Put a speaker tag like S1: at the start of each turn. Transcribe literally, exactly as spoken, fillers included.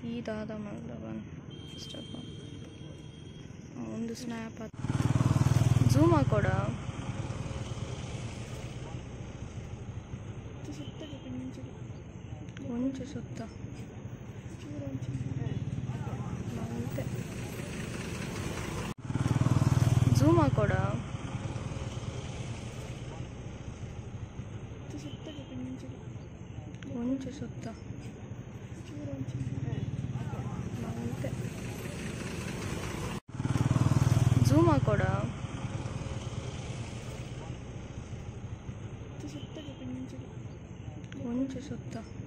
S1: ಇದಾದ ಮಲ್ದವನ್ first of all ಒಂದು ಸ್ನ್ಯಾಪ್ ಝೂಮ್ ಹಾಕೊಡ ಒಂಚು ಸುತ್ತ ಅಂತೆ ಝೂಮ್ ಹಾಕೊಡ ಒಂಚು ಸುತ್ತ ಅಂತೆ ಝೂಮ್ ಹಾಕೊಡ ಒಂಚು ಸುತ್ತ